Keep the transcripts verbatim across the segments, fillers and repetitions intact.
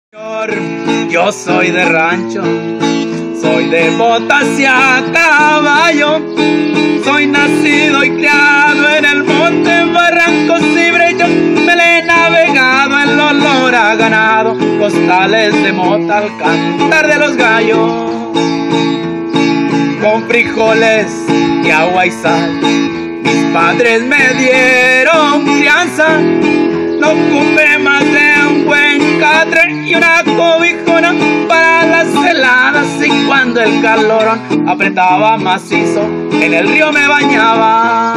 Yo soy de rancho, soy de botas y a caballo, soy nacido y criado en el monte, barrancos y brechas, me le he navegado en el olor a ganado, costales de mota al cantar de los gallos, con frijoles y agua y sal, mis padres me dieron crianza, no ocupé más de un buen catre y una cobijona para las heladas, y cuando el calorón apretaba macizo, en el río me bañaba.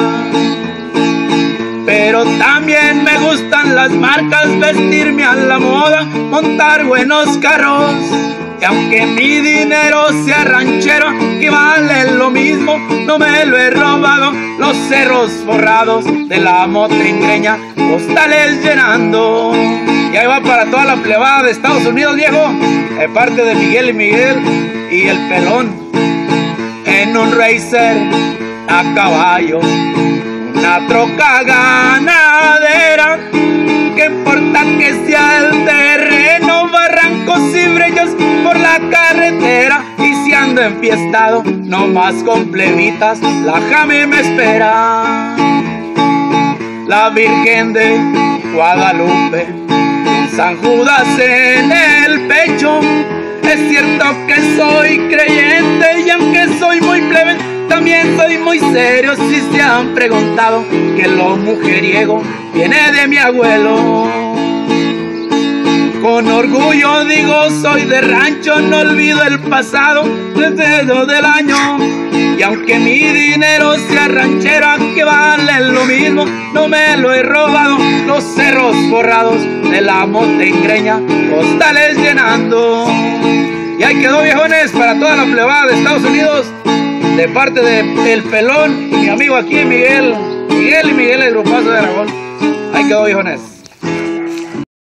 Pero también me gustan las marcas, vestirme a la moda, montar buenos carros. Y aunque mi dinero sea ranchero, que vale lo mismo, no me lo he robado. Los cerros forrados de la motringreña, costales llenando. Y ahí va para toda la plebada de Estados Unidos, viejo, de parte de Miguel y Miguel y el Pelón. En un racer a caballo, una troca ganadera, que importa que sea el terreno, barrancos y brechas por la carretera. Y si ando enfiestado, no más con plebitas, la Jame me espera. La Virgen de Guadalupe, San Judas en el pecho. Es cierto que soy creyente y aunque soy muy plebe, también soy muy serio. Si se han preguntado que lo mujeriego viene de mi abuelo. Con orgullo digo soy de rancho, no olvido el pasado desde todo del año. Y aunque mi dinero sea ranchero, que vale lo mismo, no me lo he robado. Los cerros forrados de la motengreña, costales llenando. Y ahí quedó, viejones, para toda la plebada de Estados Unidos, de parte de El Pelón y mi amigo aquí Miguel, Miguel y Miguel el Grupazo de Aragón. Ahí quedó, viejones.